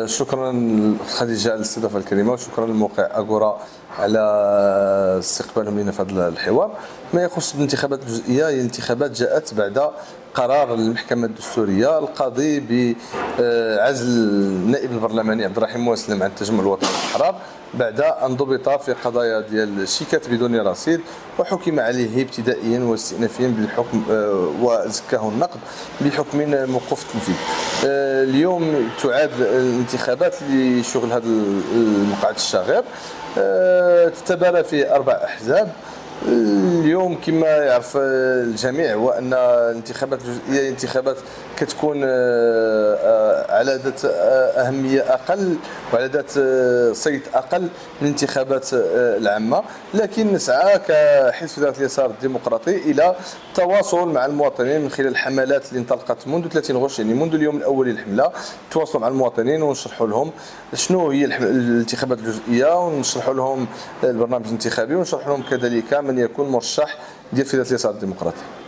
شكرا خديجه على الاستضافه الكريمه، وشكرا للموقع اغورا على استقبالهم لنا في هذا الحوار. ما يخص الانتخابات الجزئيه، هي انتخابات جاءت بعد قرار المحكمه الدستوريه القاضي بعزل النائب البرلماني عبد الرحيم موسلم عن التجمع الوطني للاحرار بعد ان ضبط في قضايا ديال الشيكات بدون رصيد، وحكم عليه ابتدائيا واستئنافيا بالحكم وزكاه النقد بحكم موقوف التنفيذ. اليوم تعاد الانتخابات لشغل هذا المقعد الشاغر، تتبارى فيه 4 أحزاب. اليوم كما يعرف الجميع هو ان الانتخابات الجزئيه انتخابات كتكون على ذات اهميه اقل وعلى ذات صيت اقل من الانتخابات العامه، لكن نسعى كحزب ذات اليسار الديمقراطي الى التواصل مع المواطنين من خلال الحملات اللي انطلقت منذ 30 غش، يعني منذ اليوم الاول للحمله. تواصلوا مع المواطنين ونشرحوا لهم شنو هي الانتخابات الجزئيه، ونشرحوا لهم البرنامج الانتخابي، ونشرح لهم كذلك من يكون مرشح ديال ذات اليسار الديمقراطي.